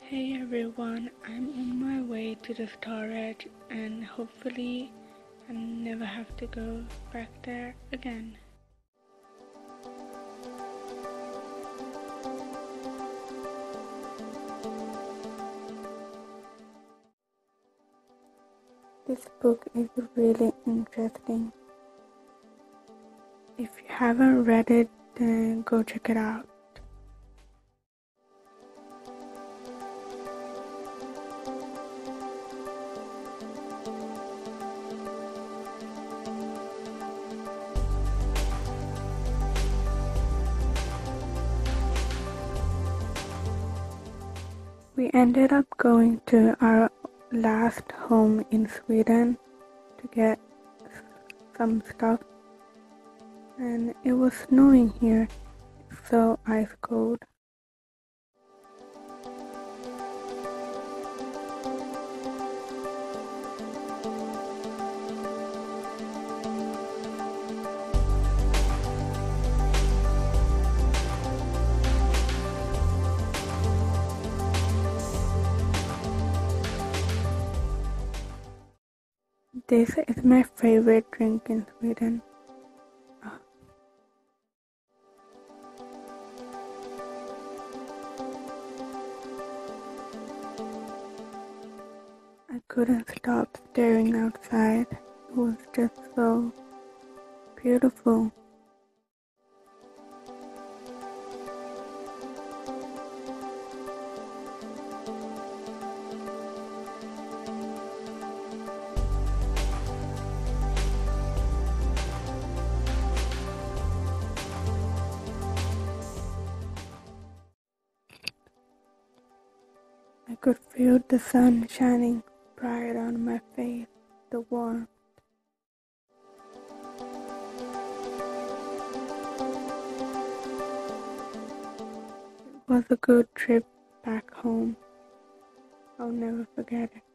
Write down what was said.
Hey everyone, I'm on my way to the storage and hopefully I never have to go back there again. This book is really interesting. If you haven't read it, then go check it out. We ended up going to our last home in Sweden to get some stuff, and it was snowing here, so ice cold. This is my favorite drink in Sweden. I couldn't stop staring outside. It was just so beautiful. I could feel the sun shining bright on my face, the warmth. It was a good trip back home. I'll never forget it.